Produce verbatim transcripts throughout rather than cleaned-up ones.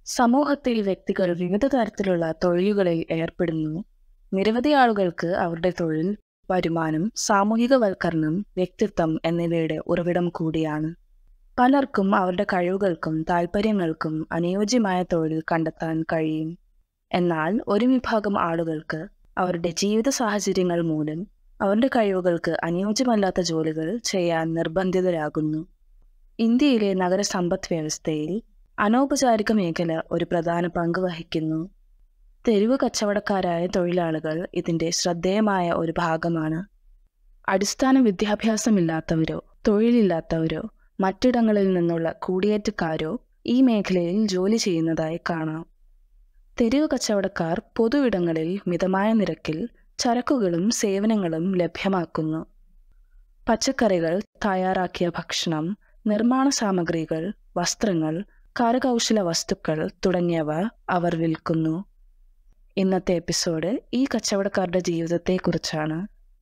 സമൂഹത്തിൽ വ്യക്തികൾ വിവിധ തരത്തിലുള്ള തൊഴിലുകളിൽ ഏർപ്പെടുന്നു. നിരവധി ആളുകൾക്ക് അവരുടെ തൊഴിൽ, വരുമാനം, സാമൂഹികവൽക്കരണം, വ്യക്തിത്വം എന്നിവയുടെ ഉറവിടം കൂടിയാണ്. പലർക്കും അവരുടെ കഴിവുകൾക്കും താൽപ്പര്യങ്ങൾക്കും അനുയോജ്യമായ തൊഴിൽ കണ്ടെത്താൻ കഴിയും. എന്നാൽ ഒരു വിഭാഗം ആളുകൾക്ക് അവരുടെ ജീവിത സാഹചര്യങ്ങൾ മൂലം അവരുടെ കഴിവുകൾക്ക് അനുയോജ്യമല്ലാത്ത ജോലികൾ ചെയ്യാൻ നിർബന്ധിതരാകുന്നു. ഇന്ത്യയിലെ നഗര സമ്പദ് വ്യവസ്ഥയിൽ അനൗപചാരിക മേഖല ഒരു പ്രധാന പങ്ക് വഹിക്കുന്നു. തെരുവ് കച്ചവടക്കാരായ തൊഴിലാളികൾ ഇതിൻ്റെ ശ്രദ്ധേയമായ ഒരു ഭാഗമാണ്. അടിസ്ഥാന വിദ്യാഭ്യാസമില്ലാത്തവരോ തൊഴിലില്ലാത്തവരോ മറ്റിടങ്ങളിൽ നിന്നുള്ള കുടിയേറ്റക്കാരോ ഈ മേഖലയിൽ ജോലി ചെയ്യുന്നതായി കാണാം. തെരുവ് കച്ചവടക്കാർ പൊതുവിടങ്ങളിൽ മിതമായ നിരക്കിൽ ചരക്കുകളും സേവനങ്ങളും ലഭ്യമാക്കുന്നു. പച്ചക്കറികൾ, തയ്യാറാക്കിയ ഭക്ഷണം, നിർമ്മാണ സാമഗ്രികൾ, വസ്ത്രങ്ങൾ, കരകൗശല വസ്തുക്കൾ തുടങ്ങിയവ അവർ വിൽക്കുന്നു. ഇന്നത്തെ എപ്പിസോഡ് ഈ കച്ചവടക്കാരുടെ ജീവിതത്തെക്കുറിച്ചാണ്.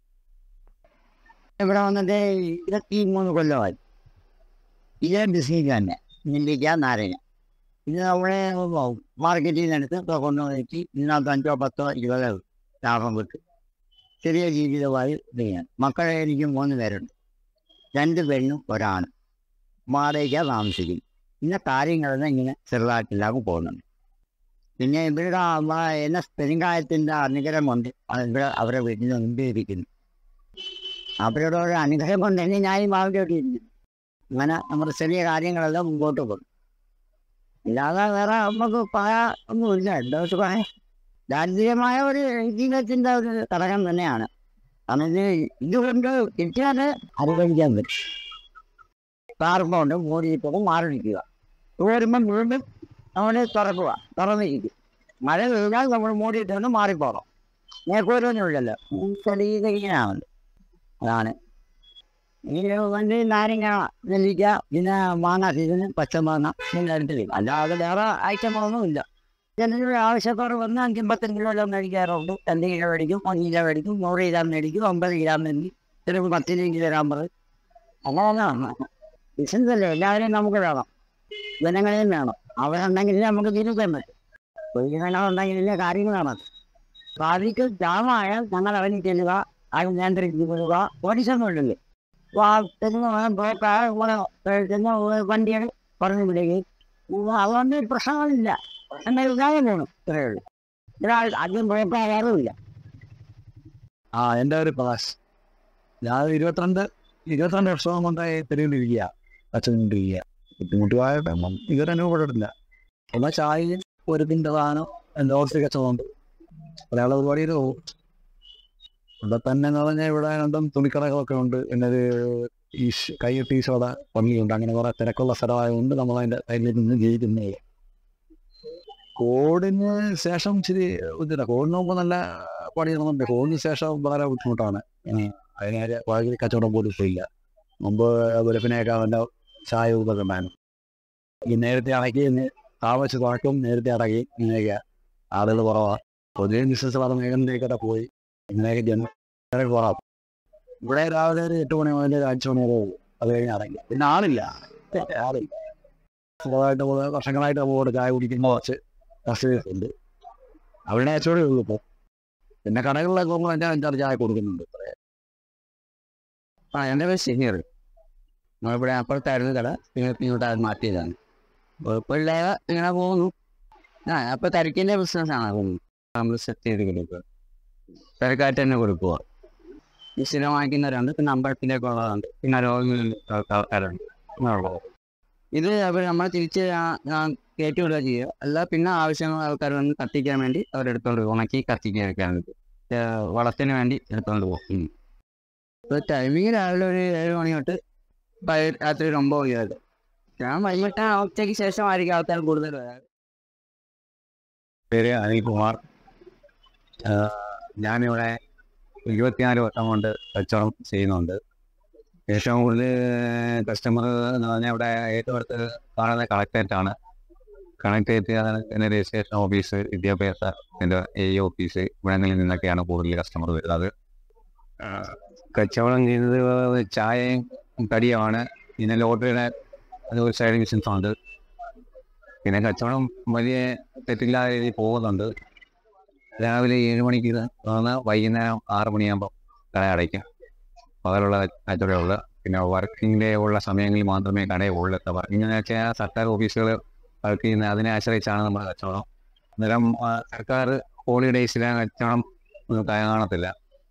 ഇവിടെ വന്നിട്ട് ഇരുപത്തി മൂന്ന് കൊല്ലമായി ഇതേ ബിസിനസ് തന്നെ. നെല്ലിക്ക, നാരങ്ങ. ഇത് നമ്മളെ മാർക്കറ്റിൽ നിന്നെടുത്ത് ഇപ്പോൾ കൊണ്ടുവന്നിട്ട് ഇതിനകത്ത് അഞ്ചോ പത്തോ ഇരുപതോ ലാഭം കിട്ടും. ചെറിയ ജീവിതമായി ഇത് ചെയ്യാൻ. മക്കളെ എനിക്ക് മൂന്ന് പേരുണ്ട്. രണ്ട് പെണ്ണും ഒരാണ്. വാടകയ്ക്ക താമസിക്കും. പിന്നെ കാര്യങ്ങളെല്ലാം ഇങ്ങനെ ചെറുതായിട്ടില്ലാതെ പോകുന്നുണ്ട്. പിന്നെ ഇവരുടെ എന്നെ പെരുങ്കായത്തിൻ്റെ അനുഗ്രഹമുണ്ട്. അത് ഇവിടെ അവരെ വീട്ടിൽ മുമ്പിരിക്കുന്നു. അവരുടെ ഒരു അനുഗ്രഹം കൊണ്ട് തന്നെ ഞാൻ ഈ മാവിലോട്ടിരിക്കുന്നു. അങ്ങനെ നമ്മുടെ ചെറിയ കാര്യങ്ങളെല്ലാം മുമ്പോട്ട് പോകും. ഇല്ലാതെ വേറെ നമുക്ക് പറയാൻ ഒന്നുമില്ല. എന്താ വെച്ച് പറയാൻ, ദാരിദ്ര്യമായ ഒരു ജീവിതത്തിൻ്റെ ഒരു ഘടകം തന്നെയാണ്. കാരണം ഇത് ഇതുകൊണ്ട് കിട്ടിയാൽ അനുഭവിക്കാൻ പറ്റും. കാർബോണ്ട് മൂടിയിട്ടത് മാറിയിരിക്കുക. വരുമ്പം വീണ്ടും നമ്മൾ തുറക്കുക, തുറന്നിരിക്കും. മഴ വീഴാൽ നമ്മൾ മൂടിയിട്ടൊന്ന് മാറിപ്പോകണം. നേക്കോരൊന്നുമില്ലല്ലോ. ഇങ്ങനെയാണ്. അതാണ് ഈ വണ്ടി നാരങ്ങ, നെല്ലിക്ക, പിന്നെ മാങ്ങ സീസണ്, പച്ചമാങ്ങ എല്ലായിടത്തും വരും. അല്ലാതെ വേറെ ഐറ്റമൊന്നുമില്ല. ചിലരുടെ ആവശ്യത്തോടെ വന്ന് അഞ്ചമ്പത്തഞ്ച് കിലോ മേടിക്കാറുണ്ട്. രണ്ട് കിലോ മേടിക്കും, ഒന്ന് കിലോ മേടിക്കും, നൂറ് കിലോ മേടിക്കും, ഒമ്പത് കിലോ മേടിക്കും, ചിലപ്പോൾ പത്തിന് കിലോ തരാൻ പറയും. അങ്ങനെ ബിസിനസ് അല്ലേ, എല്ലാവരെയും നമുക്ക് വേണം, ജനങ്ങളെയും വേണം. അവരുണ്ടെങ്കിലേ നമുക്ക് തിരിക്കാൻ പറ്റും. പൊതുജനങ്ങളുണ്ടെങ്കിലേ കാര്യങ്ങളാണ്. ഭാവിക്ക് ജാമായാൽ ഞങ്ങൾ അവന് ചെല്ലുക, അത് നിയന്ത്രിക്കുക. പോലീസൊന്നുമില്ലല്ലേ, വണ്ടികൾ പറഞ്ഞു വിടുകയും അതുകൊണ്ട് പ്രശ്നങ്ങളില്ല. പ്രശ്നം ഇല്ലാതെ വേണം. ഇത്രയേ ഉള്ളൂ. ഒരാൾ ആദ്യം കുഴപ്പമാകാറുമില്ല. ആ എൻ്റെ ഒരു പ്രകാശ്. ഞാൻ ഇരുപത്തിരണ്ട് ഇരുപത്തിരണ്ട് വർഷം കൊണ്ടായി തെരുവിലിരിക്കുക, അച്ഛനിരിക്കുക. ബുദ്ധിമുട്ടുമായിട്ട് ഇവർ അനുഭവപ്പെട്ടിട്ടില്ല. എന്നാൽ ചായയും ഒരു തിൻ്റെതാനോ എൻ്റെ ഓഫീസ് കച്ചവടമുണ്ട്. ഒരാളെ പരിപാടിയിൽ പോകും. ഇവിടെ തന്നെ എന്ന് പറഞ്ഞാൽ ഇവിടെ രണ്ടും തുണിക്കടകളൊക്കെ ഉണ്ട്. പിന്നെ ഒരു ഈ കൈയ്യട്ടി സോഡ പണിയുണ്ട്. അങ്ങനെ കുറേ തിരക്കുള്ള സ്ഥലമായതുകൊണ്ട് നമ്മളതിൻ്റെ സൈഡിൽ നിന്ന് ജീവിക്കുന്നേ. കോവിഡിന് ശേഷം ഇച്ചിരി ബുദ്ധിമുട്ടാണ്. കോവിഡിന് മുമ്പ് നല്ല പണി നടന്നുണ്ട്. കോവിഡിന് ശേഷം വളരെ ബുദ്ധിമുട്ടാണ്. അതിന് വഴി കച്ചവടം പോലും ഇല്ല. മുമ്പ് വെളുപ്പിനെയൊക്കെ അവൻ്റെ ചായ ഉള്ളതൊക്കെ ഉണ്ടായിരുന്നു. ഈ നേരത്തെ അടക്കി താമസിച്ച് തുറക്കും, നേരത്തെ അടക്കി ഇങ്ങനെയൊക്കെ ആളുകൾ കുറവാണ്. പൊതുവെ ബിസിനസ് പല മേഖലയിലേക്കൊക്കെ പോയി ഇങ്ങനെയൊക്കെ ജനം കുറവാണ്. ഇവിടെ രാവിലെ ഒരു എട്ട് മണി മുതൽ ഒരു അഞ്ച് മണി വരെ പോകും. അത് കഴിഞ്ഞ് അടങ്ങി. പിന്നെ ആളില്ല ആളില്ല സുഖമായിട്ട് വർഷങ്ങളായിട്ട് നമ്മളോട് ചായ കുടിക്കുമ്പോൾ കുറച്ച് കസ്റ്റമേഴ്സ് ഉണ്ട്. അവിടെ അച്ചോടെ ഉള്ളൂ ഇപ്പോൾ. പിന്നെ കടകളിലൊക്കെ പോകുമ്പോൾ എൻ്റെ അഞ്ചാറ് ചായ കൊടുക്കുന്നുണ്ട്. ആ എൻ്റെ പേര് ശനിയർ. നമ്മളിവിടെ അപ്പുറത്തായിരുന്നു കട, പിന്നെ ഇങ്ങോട്ട് അത് മാറ്റിയതാണ്. കുഴപ്പമില്ലാതെ ഇങ്ങനെ പോകുന്നു. ആ അപ്പോൾ തിരക്കിൻ്റെ ബിസിനസ്സാണ് നമ്മൾ സെറ്റ് ചെയ്ത് കൊടുക്കുക. തിരക്കായിട്ട് തന്നെ കൊടുക്കുക. ഈ സ്ഥിരം വാങ്ങിക്കുന്നവരുണ്ട്, പിന്നെ അമ്പലത്തിലേക്ക് ഉള്ളതുണ്ട്, പിന്നെ രോഗങ്ങളുണ്ട് ആൾക്കാരുണ്ട്. ഇത് അവർ നമ്മൾ തിരിച്ച് കയറ്റി വിടുക ചെയ്യുക. അല്ല പിന്നെ ആവശ്യമുള്ള ആൾക്കാർ വന്ന് കത്തിക്കാൻ വേണ്ടി അവരെടുത്തോണ്ട് പോകും. ഉണക്കി കത്തിക്കാൻ വെക്കാൻ വളത്തിന് വേണ്ടി എടുത്തോണ്ട് പോകും. ഇപ്പോൾ ടൈമിങ് രാവിലെ ഒരു ഏഴ് മണി തൊട്ട് രാത്രി ഒരു ഒമ്പത് മണി വരെ. ഞാൻ വൈകിട്ട് ഉച്ചയ്ക്ക് ശേഷമായിരിക്കും ആൾക്കാർ കൂടുതൽ വരാറ്. പേര് അനിൽകുമാർ. ഞാനിവിടെ ഇരുപത്തിനാല് വർഷം കൊണ്ട് കച്ചവടം ചെയ്യുന്നുണ്ട്. ഏറ്റവും കൂടുതൽ കസ്റ്റമർ എന്ന് പറഞ്ഞാൽ ഇവിടെ ഏറ്റവും അടുത്ത് കാണുന്ന കളക്ടറേറ്റാണ്. കളക്ടറേറ്റ്, പിന്നെ രജിസ്ട്രേഷൻ ഓഫീസ്, വിദ്യാഭ്യാസ എൻ്റെ എ ഓഫീസ്, ഇവിടങ്ങളിൽ നിന്നൊക്കെയാണ് കൂടുതൽ കസ്റ്റമർ വരുന്നത്. കച്ചവടം ചെയ്യുന്നത് ചായയും കടിയുമാണ്. പിന്നെ ലോട്ടറിയുടെ അത് ഒരു സൈഡ് ബിസിനസ് ഉണ്ട്. പിന്നെ കച്ചവടം വലിയ തെറ്റില്ലാത്ത രീതിയിൽ പോകുന്നുണ്ട്. രാവിലെ ഏഴ് മണിക്ക് തുറന്ന് വൈകുന്നേരം ആറ് മണിയാകുമ്പോൾ കട അടയ്ക്കും. പകലുള്ള കച്ചവടമുള്ളൂ. പിന്നെ വർക്കിംഗ് ഡേ ഉള്ള സമയങ്ങളിൽ മാത്രമേ കടയിൽ ഉള്ളൂ. വർക്കിംഗ് എന്ന് വെച്ചാൽ സർക്കാർ ഓഫീസുകൾ വർക്ക് ചെയ്യുന്ന അതിനെ ആശ്രയിച്ചാണ് നമ്മുടെ കച്ചവടം. അന്നേരം സർക്കാർ ഹോളിഡേയ്സിലെ കച്ചവടം കാണത്തില്ല.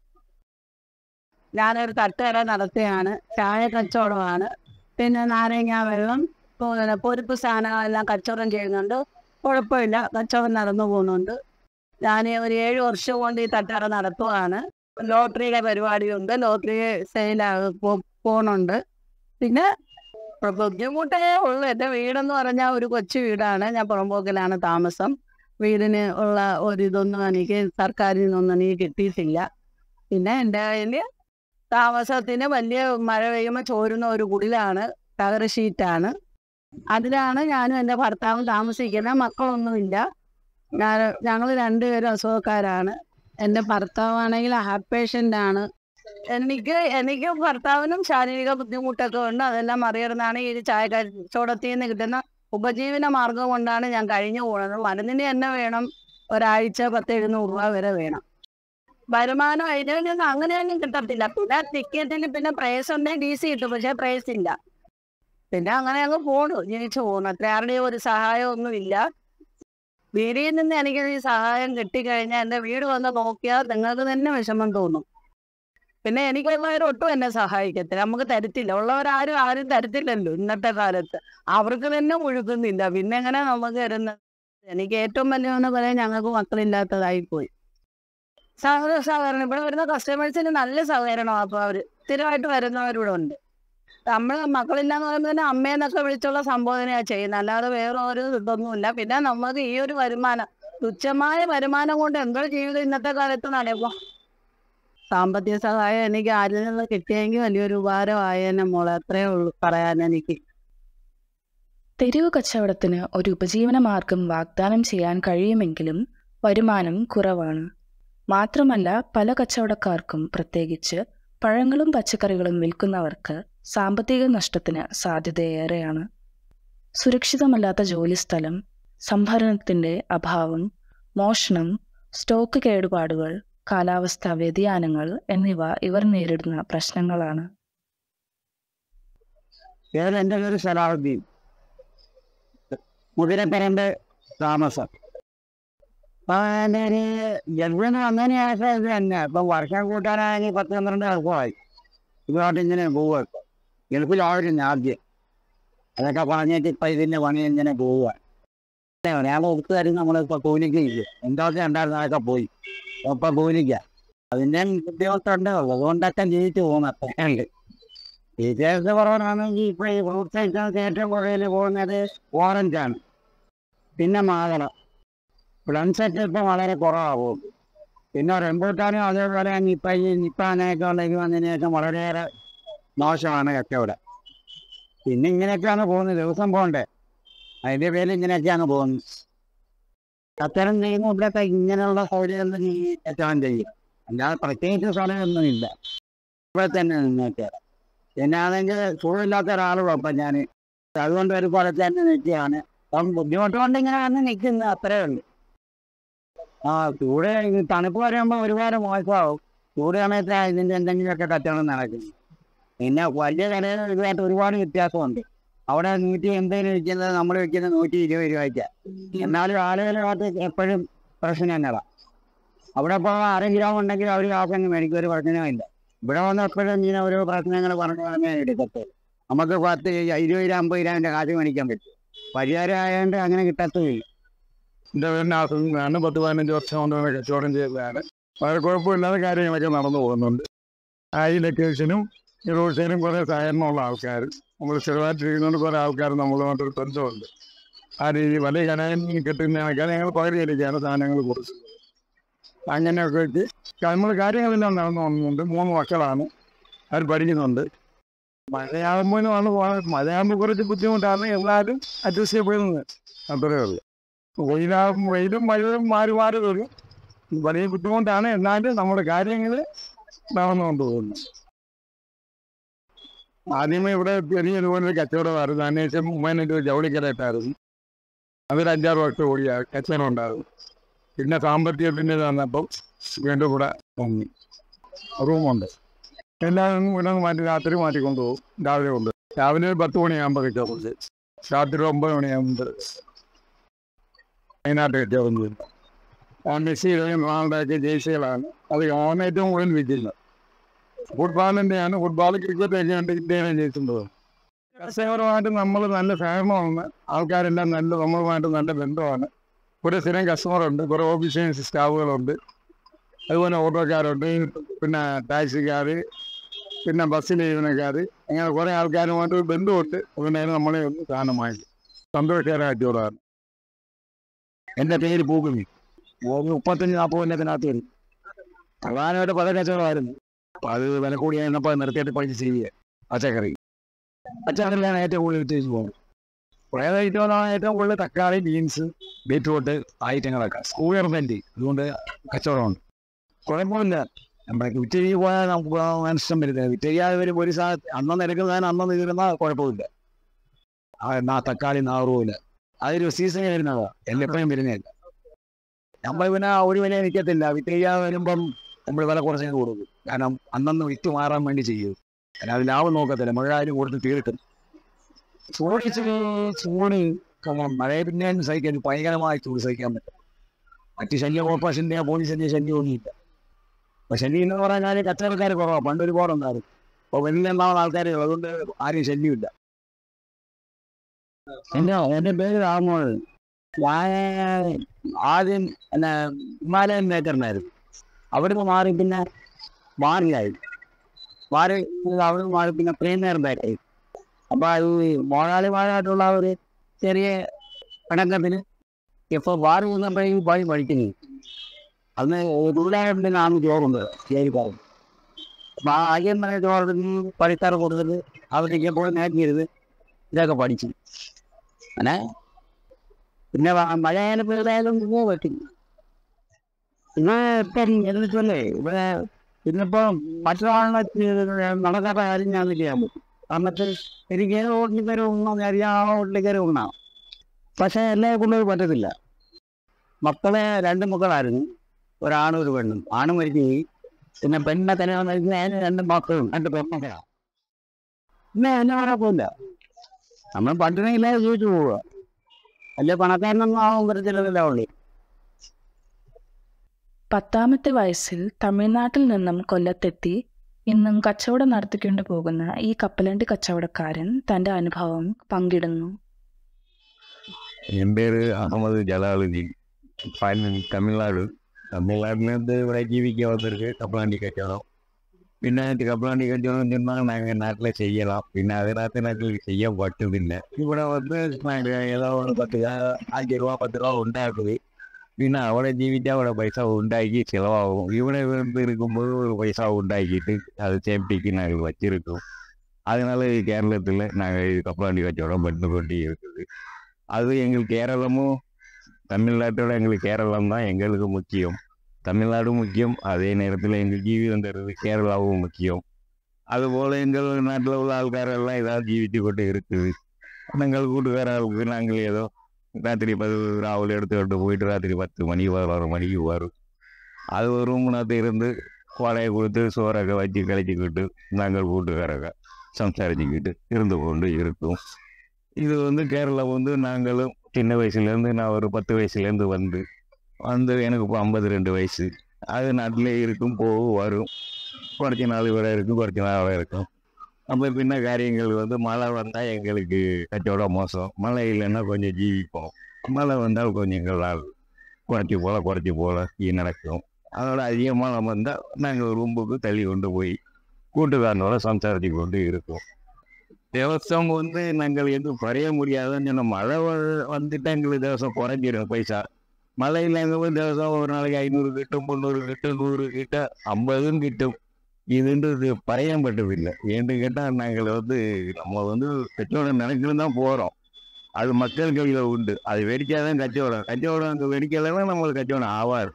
ഞാനൊരു തട്ടുകട നടത്തുകയാണ്. ചായ കച്ചവടമാണ്. പിന്നെ നാരങ്ങ വെള്ളം, പൊരിപ്പ് സാധനങ്ങളെല്ലാം കച്ചവടം ചെയ്യുന്നുണ്ട്. കുഴപ്പമില്ല, കച്ചവടം നടന്നു പോകുന്നുണ്ട്. ഞാൻ ഒരു ഏഴ് വർഷം കൊണ്ട് ഈ തട്ടുകട നടത്തുകയാണ്. ലോട്ടറിയുടെ പരിപാടിയുണ്ട്, ലോട്ടറി സെയിലാകെ പോകുന്നുണ്ട്. പിന്നെ ബുദ്ധിമുട്ടേ ഉള്ളു. എൻ്റെ വീടെന്ന് പറഞ്ഞാൽ ഒരു കൊച്ചു വീടാണ്. ഞാൻ പുറമ്പോക്കിലാണ് താമസം. വീടിന് ഉള്ള ഒരിതൊന്നും എനിക്ക് സർക്കാരിൽ നിന്നൊന്നും എനിക്ക് കിട്ടിയിട്ടില്ല. പിന്നെ എൻ്റെ കയ്യിൽ താമസത്തിന് വലിയ മഴ പെയ്യുമ്പോൾ ചോരുന്ന ഒരു കുടിലാണ്, തകര ഷീറ്റാണ്. അതിലാണ് ഞാനും എൻ്റെ ഭർത്താവും താമസിക്കുന്നത്. മക്കളൊന്നുമില്ല. ഞാൻ ഞങ്ങൾ രണ്ടുപേരും അസുഖക്കാരാണ്. എൻ്റെ ഭർത്താവാണെങ്കിൽ ഹാർട്ട് പേഷ്യൻ്റാണ്. എനിക്ക് എനിക്ക് ഭർത്താവിനും ശാരീരിക ബുദ്ധിമുട്ടൊക്കെ ഉണ്ട്. അതെല്ലാം മറികടന്നാണ് ഈ ചായ കച്ചവടത്തിൽ നിന്ന് കിട്ടുന്ന ഉപജീവന മാർഗം കൊണ്ടാണ് ഞാൻ കഴിഞ്ഞു പോകുന്നത്. മരുന്നിന് തന്നെ വേണം ഒരാഴ്ച പത്ത് എഴുന്നൂറ് രൂപ വരെ വേണം. വരുമാനം അതിൽ നിന്ന് അങ്ങനെയൊന്നും കിട്ടത്തില്ല. പിന്നെ ടിക്കറ്റിന് പിന്നെ പ്രൈസ് ഉണ്ടെങ്കിൽ ഡി സി കിട്ടും, പക്ഷേ പ്രൈസ് ഇല്ല. പിന്നെ അങ്ങനെ അങ്ങ് പോണു, ജീവിച്ചു പോകണം. അത്ര ആരുടെയും ഒരു സഹായമൊന്നുമില്ല. വീടിൽ നിന്ന് എനിക്ക് ഈ സഹായം കിട്ടിക്കഴിഞ്ഞാൽ എൻ്റെ വീട് വന്ന് നോക്കിയാൽ നിങ്ങൾക്ക് തന്നെ വിഷമം തോന്നും. പിന്നെ എനിക്കുള്ളവരൊട്ടും എന്നെ സഹായിക്കത്തില്ല, നമുക്ക് തരത്തില്ല. ഉള്ളവരാരും ആരും തരത്തില്ലല്ലോ ഇന്നത്തെ കാലത്ത്. അവർക്ക് തന്നെ മുഴുക്കുന്നില്ല, പിന്നെ എങ്ങനെ നമുക്ക് തരുന്നത്? എനിക്ക് ഏറ്റവും വലിയതെന്ന് പറയാൻ ഞങ്ങൾക്ക് മക്കളില്ലാത്തതായിപ്പോയി. സഹ സഹകരണം ഇവിടെ വരുന്ന കസ്റ്റമേഴ്സിന് നല്ല സഹകരണമാണ്. അപ്പോൾ അവർ സ്ഥിരമായിട്ട് വരുന്നവരിവിടെ ഉണ്ട്. നമ്മൾ മക്കളില്ലാന്ന് പറയുമ്പോൾ തന്നെ അമ്മയെന്നൊക്കെ വിളിച്ചുള്ള സംബോധനയാണ് ചെയ്യുന്നത്, അല്ലാതെ വേറെ ഒരു ഇതൊന്നുമില്ല. പിന്നെ നമുക്ക് ഈ ഒരു വരുമാനം, തുച്ഛമായ വരുമാനം കൊണ്ട് എന്തോ ജീവിതം ഇന്നത്തെ കാലത്ത് നടക്കും. സാമ്പത്തിക സഹായം എനിക്ക് ആരിൽ നിന്ന് കിട്ടിയെങ്കിൽ വലിയൊരു ഉപകാരമായേനെ മോളെ. അത്രയേ ഉള്ളൂ പറയാൻ എനിക്ക്. തെരുവ് കച്ചവടത്തിന് ഒരു ഉപജീവന മാർഗം വാഗ്ദാനം ചെയ്യാൻ കഴിയുമെങ്കിലും വരുമാനം കുറവാണ്. മാത്രമല്ല പല കച്ചവടക്കാർക്കും, പ്രത്യേകിച്ച് പഴങ്ങളും പച്ചക്കറികളും വിൽക്കുന്നവർക്ക് സാമ്പത്തിക നഷ്ടത്തിന് സാധ്യതയേറെയാണ്. സുരക്ഷിതമല്ലാത്ത ജോലിസ്ഥലം, സംഭരണത്തിൻ്റെ അഭാവം, മോഷണം, സ്റ്റോക്ക് കേടുപാടുകൾ, കാലാവസ്ഥാ വ്യതിയാനങ്ങൾ എന്നിവ ഇവർ നേരിടുന്ന പ്രശ്നങ്ങളാണ്. എൻ്റെ പേര് സലാഹുദ്ദീൻ, മുതിരപ്പറമ്പ് താമസം. അപ്പം എൻ്റെ ഒരു ഗൾഫിൽ വന്നതിന് ശേഷം ഇത് തന്നെ. ഇപ്പം വർഷം കൂട്ടാനാണെങ്കിൽ പത്ത് പന്ത്രണ്ട് വർഷമായി ഇങ്ങോട്ട് ഇങ്ങനെ പോവുക. ഗൾഫിലായിരുന്നു ആദ്യം, അതൊക്കെ പറഞ്ഞിട്ട് ഇപ്പം ഇതിൻ്റെ പണി ഇങ്ങനെ പോവുക. ഞാൻ ഒത്തു തരും നമ്മളിപ്പോൾ കൂലിക്ക് ഇല്ല, എന്താവശ്യം ഉണ്ടായിരുന്നു അതൊക്കെ പോയി. ഇപ്പം കൂലിക്ക അതിൻ്റെ ബുദ്ധിമുട്ടുണ്ട്. അതുകൊണ്ടൊക്കെ ജീവിച്ച് പോകുന്നു. അത്രയുണ്ട്. ടീച്ചേഴ്സ് കുറവാണെങ്കിൽ ഇപ്പോൾ ഈ ഫ്രൂട്ട്സ് ഐറ്റംസ് ഏറ്റവും കൂടുതൽ പോകുന്നത് ഓറഞ്ചാണ്, പിന്നെ മാതളം. പ്ലംസെറ്റ് ഇപ്പം വളരെ കുറവാകും. പിന്നെ റംബൂട്ടാനും അതേപോലെ നിപ്പ ഈ നിപ്പ അങ്ങനെയൊക്കെ ഉണ്ടെങ്കിൽ വന്നതിന് ശേഷം വളരെയേറെ മോശമാണ് കച്ചവടം. പിന്നെ ഇങ്ങനെയൊക്കെയാണ് പോകുന്നത്, ദിവസം പോകണ്ടേ, അതിൻ്റെ പേരിൽ ഇങ്ങനെയൊക്കെയാണ് പോകുന്നത്. കച്ചവടം ചെയ്യുമ്പോൾ ഇവിടെയൊക്കെ ഇങ്ങനെയുള്ള സൗകര്യം കച്ചവടം ചെയ്യും, അല്ലാതെ പ്രത്യേകിച്ച് സ്ഥലമൊന്നുമില്ല. ഇവിടെ തന്നെ നിന്നൊക്കെ എന്നാണെങ്കിൽ സുഖമില്ലാത്ത ഒരാളും അപ്പം ഞാൻ അതുകൊണ്ട് ഒരു പോലെ തന്നെ നിൽക്കുകയാണ്. അപ്പം ബുദ്ധിമുട്ട് കൊണ്ട് ഇങ്ങനെ വന്ന് നിൽക്കുന്നത്, അത്രയേ ഉള്ളൂ. ആ ചൂട് തണുപ്പ് വരുമ്പോൾ ഒരുപാട് മോശമാവും. ചൂട് സമയത്ത് ഇതിൻ്റെ എന്തെങ്കിലുമൊക്കെ കച്ചവടം നടക്കുന്നു. പിന്നെ വലിയ കടയിൽ ഇതുമായിട്ട് ഒരുപാട് വ്യത്യാസമുണ്ട്. അവിടെ നൂറ്റി എൺപതിന് വിൽക്കുന്നത് നമ്മൾ വിൽക്കുന്നത് നൂറ്റി ഇരുപത് രൂപയ്ക്കാണ്. എന്നാലും ആളുകളുമായിട്ട് എപ്പോഴും പ്രശ്നം തന്നെയാണ്. അവിടെ ഇപ്പോൾ അര കിലോ ഉണ്ടെങ്കിൽ അവർ കാശങ്ങ് മേടിക്കും, ഒരു പ്രശ്നമില്ല. ഇവിടെ വന്ന് എപ്പോഴും ഇങ്ങനെ ഓരോ പ്രശ്നങ്ങൾ പറഞ്ഞു പറഞ്ഞേ എടുക്കത്തുള്ളൂ. നമുക്ക് പത്ത് ഇരുപത് രൂപ അമ്പത് രൂപേൻ്റെ കാശ് മേടിക്കാൻ പറ്റും. പരിഹാരം ആയതുകൊണ്ട് അങ്ങനെ കിട്ടത്തുമില്ല. എൻ്റെ പേരിൻ്റെ ആസ്വദിക്കുകയാണ്. പത്ത് പതിനഞ്ച് വർഷം കൊണ്ട് കച്ചവടം ചെയ്തതാണ്. വളരെ കുഴപ്പമില്ലാത്ത കാര്യങ്ങളൊക്കെ നടന്നു പോകുന്നുണ്ട്. ഈ ലൊക്കേഷനും ഈ റോഡ് സൈഡിനും കുറേ സഹകരണമുള്ള ആൾക്കാർ, നമ്മൾ ചെറുതായിട്ട് ചെയ്യുന്നതുകൊണ്ട് കുറേ ആൾക്കാർ നമ്മളുമായിട്ടൊരു ബന്ധമുണ്ട്. ആ രീതി വലിയ കടയിൽ കിട്ടുന്ന ആൾക്കാർ ഞങ്ങൾ പകുതിയിലേക്കാണ് സാധനങ്ങൾ കൊടുക്കുന്നത്. അങ്ങനെയൊക്കെ വെച്ച് നമ്മൾ കാര്യങ്ങളെല്ലാം നടന്നു പോകുന്നുണ്ട്. മൂന്ന് മക്കളാണ്, അവർ പഠിക്കുന്നുണ്ട്. മഴയാകുമ്പോഴാണ് പോകുന്നത്. മഴയാകുമ്പോൾ കുറച്ച് ബുദ്ധിമുട്ടാണ്, എല്ലാവരും അഡ്ജസ്റ്റ് ചെയ്യപ്പെടുന്നത്, അത്രയേ ഉള്ളൂ. വെയിലാകും വെയിലും മഴയും മാറി മാറി വരും. വലിയ ബുദ്ധിമുട്ടാണ്, എന്നാലും നമ്മുടെ കാര്യങ്ങൾ നടന്നുകൊണ്ട് പോകുന്നു. ആദ്യമേ ഇവിടെ ചെറിയ ഇതുപോലൊരു കച്ചവടമായിരുന്നു. അതിനുശേഷം ഉമ്മേനൊരു ജൗളിക്കടയിട്ടായിരുന്നു. അതൊരു അഞ്ചാറ് വർഷം കൂടി കച്ചവടം ഉണ്ടാകും. പിന്നെ സാമ്പത്തികത്തിൻ്റെ വന്നപ്പം വീണ്ടും കൂടെ പൊങ്ങി. റൂമുണ്ട്, എല്ലാവരും ഇവിടെ മാറ്റി രാത്രി മാറ്റിക്കൊണ്ടുപോകും. രാവിലെ കൊണ്ട് രാവിലെ ഒരു പത്ത് മണിയാകുമ്പോൾ കച്ചവടം, രാത്രി ഒമ്പത് മണിയാകുമ്പോൾ വൈകുന്നേരത്തെ കച്ചവടം ചെയ്യും. മെസ്സിയുടെയും റൊണാൾഡോയൊക്കെ ജേഴ്സികളാണ് അത് ഓൺ ഏറ്റവും കൂടുതൽ വിജയിക്കുന്നത്. ഫുട്ബോളിൻ്റെയാണ്, ഫുട്ബോൾ ക്രിക്കറ്റ് ഒക്കെ ഉണ്ട് ഇന്ത്യയിലെ ജയിച്ചിട്ടുള്ളത്. കസ്റ്റമറുമായിട്ട് നമ്മൾ നല്ല ഫേമമാണ്, ആൾക്കാരെല്ലാം നല്ല നമ്മളുമായിട്ട് നല്ല ബന്ധമാണ്. കുറേ സ്ഥിരം കസ്റ്റമറുണ്ട്, കുറേ ഓഫീഷ്യൽസ് സ്റ്റാഫുകളുണ്ട്, അതുപോലെ ഓട്ടോക്കാരുണ്ട്, പിന്നെ ടാക്സിക്കാർ, പിന്നെ ബസ്സിലെ ജീവനക്കാർ, അങ്ങനെ കുറേ ആൾക്കാരുമായിട്ട് ഒരു ബന്ധമുണ്ട്. അതുകൊണ്ടാണ് നമ്മളെ ഒന്ന് സാധനമായി സന്തോഷകരമായ കച്ചവടമാണ്. എൻ്റെ പേര് പൂക്കുമി. മുപ്പത്തഞ്ച് നാൽപ്പത് കൊല്ലത്തിനകത്ത് വരും. പ്രധാനമായിട്ട് പല കച്ചവടമായിരുന്നു. അപ്പം അത് വില കൂടിയായിരുന്നപ്പോൾ നിർത്തിയിട്ട് പൈസ ചെയ്യുക. പച്ചക്കറി പച്ചക്കറിയിലാണ് ഏറ്റവും കൂടുതൽ വിറ്റേജ് പോകുന്നത്. കുറേ ഐറ്റങ്ങളാണ് ഏറ്റവും കൂടുതൽ തക്കാളി, ബീൻസ്, ബീറ്റ്റൂട്ട് ഐറ്റങ്ങളൊക്കെ സ്കൂളിയർ ബെൻഡ്. അതുകൊണ്ട് കച്ചവടമുണ്ട്, കുഴപ്പമില്ല. നമ്മളൊക്കെ വിറ്റേജ് പോയാൽ നമുക്ക് നഷ്ടം വരുന്നത്. വിറ്റേജാതെ വരും ഒരു സാധനം അന്നന്ന് എടുക്കുന്നതിന് അന്നന്ന് തീരുന്നാൽ കുഴപ്പമില്ല. ആ തക്കാളി നാറുമില്ല, അതൊരു സീസണിൽ വരുന്നതാണ്, എല്ലെപ്പോഴും വരുന്നതല്ല. നമ്മൾ പിന്നെ ഒരു വില നിൽക്കത്തില്ല. വിറ്റേജാതെ വരുമ്പം നമ്മൾ വില കുറച്ചേ കൊടുക്കും. കാരണം അന്നന്ന് വിറ്റ് മാറാൻ വേണ്ടി ചെയ്യും. കാരണം അത് ലാഭം നോക്കത്തില്ല. മഴ ആയാലും കൊടുത്ത് തീർക്കും. ചൂട് ചൂട് മഴയെ പിന്നെ സഹിക്കാൻ ഭയങ്കരമായി ചൂട് സഹിക്കാൻ പറ്റും. മറ്റ് ശല്യം ഓപ്പറേഷൻ്റെ പോലീസിൻ്റെ ശല്യം ഒന്നുമില്ല. അപ്പോൾ ശല്യം എന്ന് പറഞ്ഞാൽ കച്ചവടക്കാർ കുറവാണ്. പണ്ടൊരു പോറുണ്ടായിരുന്നു. അപ്പോൾ വലിയ ഉണ്ടാവുന്ന ആൾക്കാർ, അതുകൊണ്ട് ആരും ശല്യമില്ല. എൻ്റെ എൻ്റെ പേര് രാമോൾ. ഞാൻ ആദ്യം പിന്നെ ഹിമാലയൻ നേച്ചറിനായിരുന്നു. അവിടുന്ന് മാറി പിന്നെ മാറിയായി മാറി അവിടുന്ന് മാറി പിന്നെ പ്രീമിയറിൻ്റെയായി. അപ്പോൾ അത് മോഴാളിമാരായിട്ടുള്ള ഒരു ചെറിയ പിണക്കത്തിന് ഇപ്പോൾ മാറി വന്നപ്പോഴേക്കും പണി പഠിക്കുന്നു. അന്ന് തൊഴിലാളിനാണ് ചോറുണ്ട് ശരി പറഞ്ഞു. അപ്പോൾ ആദ്യം തന്നെ ചോറിന് പണിക്കാർ കൊടുത്തത് അവർക്ക് എപ്പോഴും നേടിയത് ഇതൊക്കെ പഠിച്ചു. അങ്ങനെ പിന്നെ മഴയായാലും പെയ്തായാലും പോകാൻ പറ്റും. പിന്നെ ഇപ്പം എന്നിട്ടല്ലേ ഇവിടെ ഇന്നിപ്പോൾ മറ്റൊരാളെ നടക്കാത്ത കാര്യം ഞാൻ ചെയ്യാൻ പറ്റും. കാരണം എനിക്ക് ഏത് ഹോട്ടലിൽ കയറി ഉണ്ണാൻ അറിയാം, ആ ഹോട്ടലിൽ കയറി ഉണ്ണാം. പക്ഷേ എന്നെ കൊണ്ടൊരു പറ്റത്തില്ല. മക്കളെ രണ്ട് മക്കളായിരുന്നു, ഒരാണും ഒരു പെണ്ണും. ആണ് മരിച്ചു പോയി. പിന്നെ പെണ്ണെ തന്നെ മരിക്കുന്ന അതിന് രണ്ട് മക്കളും രണ്ട് പെൺമക്കളാണ്. പിന്നെ എന്നെ കുഴപ്പമില്ല. നമ്മൾ പട്ടിണിയില്ലാതെ ജീവിച്ചു പോവുക. അല്ലെ പണക്കാരനൊന്നും ആവാൻ പറ്റത്തില്ല ഉള്ളി. പത്താമത്തെ വയസ്സിൽ തമിഴ്നാട്ടിൽ നിന്നും കൊല്ലത്തെത്തി ഇന്നും കച്ചവടം നടത്തിക്കൊണ്ട് പോകുന്ന ഈ കപ്പലണ്ടി കച്ചവടക്കാരൻ തൻ്റെ അനുഭവം പങ്കിടുന്നു. என் பேர் அகமது ஜலாலுதீன். தமிழ்நாடு தமிழ்நாட்டிலேருந்து ഇവിടെ ജീവിക്കാൻ വന്നിருக்கு കപ്പലാണ്ടി കച്ചവടം. പിന്നെ കപ്പലാണ്ടി കച്ചവടം சொன்னால் நாங்கள் நாட்டில் செய்யலாம். പിന്നെ അതിനകത്ത് நாட்டில் செய்ய பட்டுதில்லை. ഇവിടെ வந்து ஏதோ ஒரு பத்து அஞ்சு ரூபா பத்து ரூபா உண்டாக்குது. പിന്നെ അവിടെ ജീവിച്ചാൽ അവിടെ പൈസ ഉണ്ടാക്കി ചിലവാകും. ഇവിടെ வந்து இருக்கும்போது ஒரு பைசா உண்டாக்கிட்டு அது சேமிப்பிக்கு நாங்கள் வச்சிருக்கோம். அதனால கேரளத்தில் நாங்கள் கப்பலாண்டி கச்சவடம் பண்ணி கொண்டு இருக்குது. அது எங்களுக்கு கேரளமும் தமிழ்நாட்டோட எங்களுக்கு கேரளம் தான் எங்களுக்கு முக்கியம். தமிழ்நாடும் முக்கியம், அதே நேரத்தில் எங்கள் ஜீவிதம் தருது கேரளாவும் முக்கியம். அதுபோல் எங்கள் நாட்டில் உள்ள ஆൾക്കാരെല്ലാം ஏதாவது ஜீவித்து கொண்டு இருக்குது. எங்கள் கூட்டுக்காரர்களுக்கு நாங்கள் ஏதோ ராத்திரி பத்து ராவில் எடுத்துக்கிட்டு போயிட்டு ராத்திரி பத்து மணி பதினோரு மணிக்கு வரும். அது ஒரு ரூம்னத்தை இருந்து வாடகை கொடுத்து சோறக்க வச்சு கழிச்சிக்கிட்டு நாங்கள் கூட்டுக்காரங்க சம்சாரிச்சுக்கிட்டு இருந்து கொண்டு இருக்கும். இது வந்து கேரளா வந்து நாங்களும் சின்ன வயசுலேருந்து நான் ஒரு பத்து வயசுலேருந்து வந்து வந்து எனக்கு இப்போ ஐம்பது ரெண்டு வயசு. அது நாட்டிலே இருக்கும், போகும் வரும். குறைச்சி நாள் வரை இருக்கும், குறைச்சி நாள் வரை இருக்கும். அப்போ பின்ன காரியங்கள் வந்து மழை வந்தால் எங்களுக்கு கச்சவடம் மோசம், மழை இல்லைன்னா கொஞ்சம் ஜீவிப்போம். மழை வந்தால் கொஞ்சம் எங்களால் குறைச்சி போல குறைச்சி போல நடக்கும். அதோட அதிகமாக வந்தால் நாங்கள் ரூம்புக்கு தள்ளி கொண்டு போய் கூட்டுக்காரனோட சம்சாரிச்சு கொண்டு இருக்கோம். தேவசம் வந்து நாங்கள் எதுவும் குறைய முடியாதுன்னு சொன்ன மழை வந்துட்டு எங்களுக்கு தேவசம் குறைஞ்சிடும் பைசா. மழை இல்லைங்க தேவசம் ஒரு நாளைக்கு ஐநூறு கிட்டும், முந்நூறு கிட்டும், நூறு கிட்ட ஐம்பதும் கிட்டும். இதுன்றது பறையப்பட்டதில்லை. ஏன்னு கேட்டால் நாங்கள் வந்து நம்ம வந்து கச்சவடம் நினைக்கணும் தான் போகிறோம். அது மக்கள் கையில் உண்டு. அது வெடிக்காதான் கச்சவடம். கச்சவடம் அங்கே வெடிக்கலைன்னா நம்மளுக்கு கச்சவடம் ആവാറ്.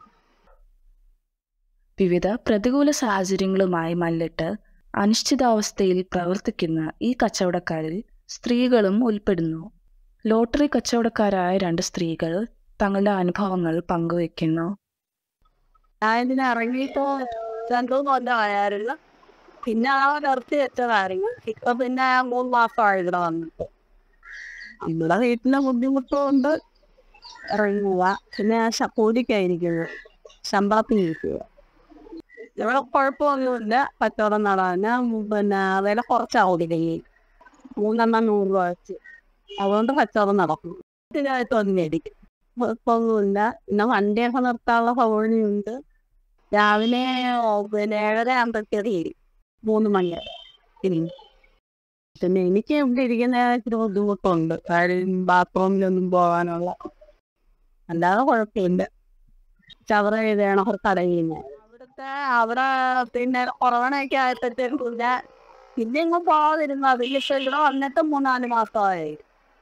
വിവിധ പ്രതികൂല സാഹചര്യങ്ങളുമായി മല്ലിട്ട് അനിശ്ചിതാവസ്ഥയിൽ പ്രവർത്തിക്കുന്ന ഈ കച്ചവടക്കാരിൽ സ്ത്രീകളും ഉൾപ്പെടുന്നു. ലോട്ടറി കച്ചവടക്കാരായ രണ്ട് സ്ത്രീകൾ തങ്ങളുടെ അനുഭവങ്ങൾ പങ്കുവയ്ക്കുന്നു. ഞാൻ ഇതിന് ഇറങ്ങിയിട്ട് രണ്ടു കൊല്ലമായിരുന്നു. പിന്നെ ആ നിർത്തി വെച്ചതായിരുന്നു. ഇപ്പൊ പിന്നെ മൂന്ന് മാസമായി ഇവിടെ വന്നിട്ട്. ഇവിടെ വീട്ടിലെ ബുദ്ധിമുട്ടുകൊണ്ട് ഇറങ്ങുക. പിന്നെ കൂലിക്കായിരിക്കുന്നത്, ശമ്പളത്തിന് ഇരിക്കുക. ഇവിടെ കുഴപ്പമൊന്നുമില്ല. കച്ചവടം നടാൻ പിന്നെ വില കുറച്ചാവും കയ്യിൽ, മൂന്നെണ്ണം നൂറ് രൂപ വെച്ച്. അതുകൊണ്ട് കച്ചവടം നടക്കും. ഇതിനായിട്ട് ഒന്ന് മേടിക്കും. കുഴപ്പമൊന്നുമില്ല. പിന്നെ വണ്ടിയൊക്കെ നിർത്താനുള്ള സൗകര്യമുണ്ട്. രാവിലെ പിന്നെ ഏഴര ആകുമ്പോഴത്തേക്ക് ഇരിക്കും, മൂന്ന് മണി വരെ ഇരിക്കും. പിന്നെ എനിക്ക് ഇവിടെ ഇരിക്കുന്ന ഇച്ചിരി ബുദ്ധിമുട്ടുണ്ട്, കാര്യം ബാത്റൂമിലൊന്നും പോകാനുള്ള. അല്ലാതെ കുഴപ്പമില്ല. ചവറ എഴുതണം ഒരു കടയിൽ. അവിടുത്തെ അവിടെ പിന്നെ കൊറോണയൊക്കെ ആയപ്പോഴത്തേക്കും പിന്നെ പിന്നെ ഇങ്ങ് പോകാതിരുന്നു. അതിൽ ഇവിടെ വന്നിട്ട് മൂന്നാല് മാസമായി.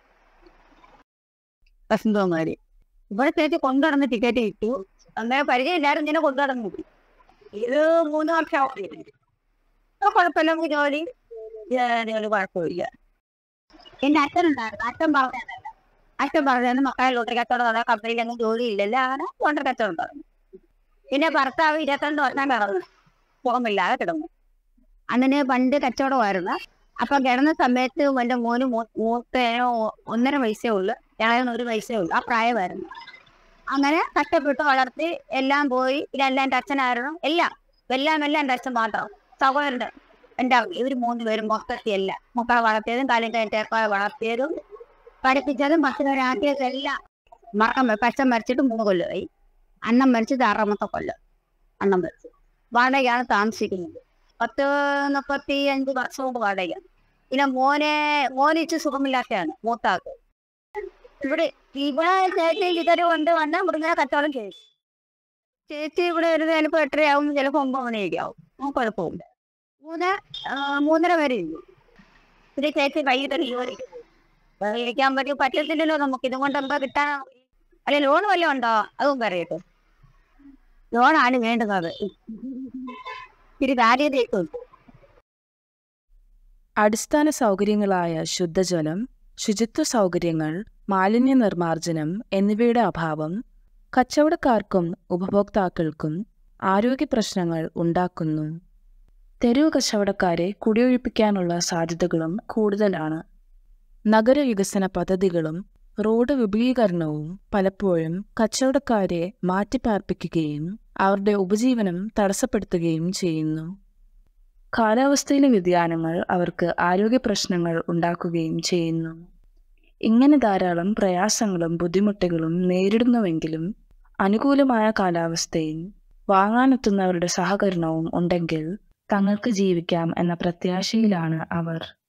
വസന്തകുമാരി ഇവിടെ ചേച്ചി കൊണ്ടുനടന്ന് ടിക്കറ്റ് കിട്ടു. അങ്ങനെ പരിചയം എല്ലാവരും ഇങ്ങനെ കൊണ്ടുനടന്നു. ഇത് മൂന്ന് വർഷം കുഴപ്പമില്ല, നമുക്ക് ജോലി ഒരു കുഴപ്പമില്ല. എൻ്റെ അച്ഛനുണ്ടായിരുന്നു. അച്ഛൻ പറഞ്ഞതല്ല, അച്ഛൻ പറഞ്ഞത് മക്കളെ ലോട്ടറി കച്ചവടം കമ്പനിയിലൊന്നും ജോലി ഇല്ലല്ലോ, അങ്ങനെ ലോട്ടറി കച്ചവടം പറഞ്ഞു. പിന്നെ ഭർത്താവ് ഇരുപത്തിരണ്ട് വർഷം കിടന്നു, പുറമില്ലാതെ കിടന്നു. അങ്ങനെ പണ്ട് കച്ചവടമായിരുന്നു. അപ്പം കിടന്ന സമയത്ത് എൻ്റെ മോന് മൂത്തേനോ ഒന്നര വയസ്സേ ഉള്ളു, ഇളയന് ഒരു വയസ്സേ ഉള്ളു. ആ പ്രായമായിരുന്നു. അങ്ങനെ കഷ്ടപ്പെട്ട് വളർത്തി എല്ലാം പോയി. ഇതെല്ലാം എൻ്റെ അച്ഛനായിരുന്നു. എല്ലാം എല്ലാം എല്ലാം എൻ്റെ അച്ഛൻ മാത്രം. സഹോദരൻ്റെ എൻ്റെ ഇവർ മൂന്ന് പേരും മൊത്തത്തിൽ എല്ലാം മക്കളെ വളർത്തിയതും കാലം കഴിഞ്ഞ വളർത്തിയതും പഠിപ്പിച്ചതും ഭക്ഷണരാക്കിയതും എല്ലാം മറക്കാൻ. പച്ചൻ മരിച്ചിട്ട് മൂന്ന് കൊല്ലമായി. അന്നം മരിച്ചത് ആറാമത്തെ കൊല്ലം. അന്നം മരിച്ചു. വാടകയാണ് താമസിക്കുന്നത്. പത്ത് മുപ്പത്തി അഞ്ച് വർഷം കൊണ്ട് വാടക. പിന്നെ മോനെ മോനിച്ച് സുഖമില്ലാത്തതാണ് മൂത്താക്ക്. ഇവിടെ ഇവിടെ ചേച്ചി ഇതൊരു കൊണ്ട് വന്നാൽ മൃഗ കച്ചവടം ചെയ്യും. ചേച്ചി ഇവിടെ ഒരു ചിലപ്പോൾ എട്ടരയാവും, ചിലപ്പോൾ ഒമ്പത് മണിയൊക്കെ ആവും. കുഴപ്പമില്ല. മൂന്ന് മൂന്നര വരെ ഇരിക്കും. പിന്നെ ചേച്ചി വൈകിട്ട് ജോലിക്ക് പോകും. ഇരിക്കാൻ പറ്റും പറ്റത്തില്ലല്ലോ നമുക്ക്. ഇതുകൊണ്ട് എന്താ കിട്ടാൻ? അല്ലെ ലോൺ വല്ലതും ഉണ്ടോ? അതും പറയട്ടെ. ലോണാണ് വേണ്ടുന്നത്. ഇത്തിരി കാര്യതേക്കും. അടിസ്ഥാന സൗകര്യങ്ങളായ ശുദ്ധജലം, ശുചിത്വ സൗകര്യങ്ങൾ, മാലിന്യ നിർമ്മാർജ്ജനം എന്നിവയുടെ അഭാവം കച്ചവടക്കാർക്കും ഉപഭോക്താക്കൾക്കും ആരോഗ്യ പ്രശ്നങ്ങൾ ഉണ്ടാക്കുന്നു. തെരുവ് കച്ചവടക്കാരെ കുടിയൊഴിപ്പിക്കാനുള്ള സാധ്യതകളും കൂടുതലാണ്. നഗരവികസന പദ്ധതികളും റോഡ് വിപുലീകരണവും പലപ്പോഴും കച്ചവടക്കാരെ മാറ്റിപ്പാർപ്പിക്കുകയും അവരുടെ ഉപജീവനം തടസ്സപ്പെടുത്തുകയും ചെയ്യുന്നു. കാലാവസ്ഥയിലെ വ്യതിയാനങ്ങൾ അവർക്ക് ആരോഗ്യ പ്രശ്നങ്ങൾ ഉണ്ടാക്കുകയും ചെയ്യുന്നു. ഇങ്ങനെ ധാരാളം പ്രയാസങ്ങളും ബുദ്ധിമുട്ടുകളും നേരിടുന്നുവെങ്കിലും അനുകൂലമായ കാലാവസ്ഥയും വാങ്ങാനെത്തുന്നവരുടെ സഹകരണവും ഉണ്ടെങ്കിൽ തങ്ങൾക്ക് ജീവിക്കാം എന്ന പ്രത്യാശയിലാണ് അവർ.